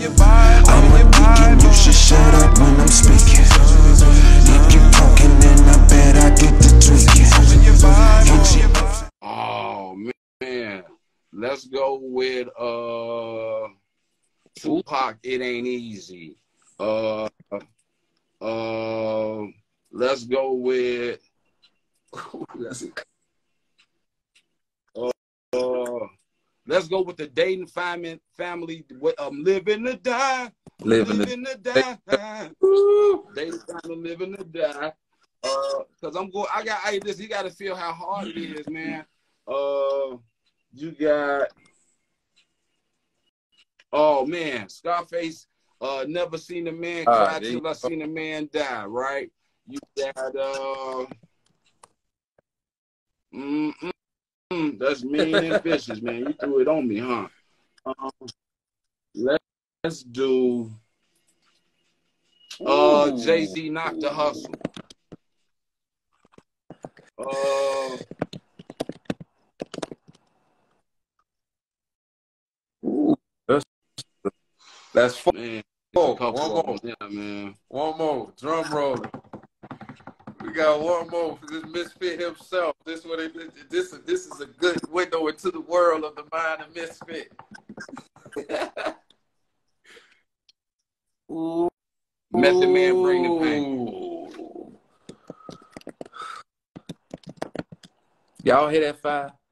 I'm a geek and you should shut up when I'm speaking. If you talking, then I bet I get to tweaking. Oh man, let's go with Tupac. It ain't easy. Let's go with let's go with the Dayton family. Living to die. Living to die. Dayton family living to die. Cause I got this. You got to feel how hard it is, man. You got. Oh man, Scarface. Never seen a man cry till I seen a man die. Right. You got. That's mean and vicious, man. You threw it on me, huh? Let's do Jay-Z Knock the Hustle. That's four. Man, One more. Yeah, man. One more. Drum roll. We got one more for this Misfit himself. This is a good window into the world of the mind of Misfit. Ooh. Method Man, bring the pain. Y'all hear that fire?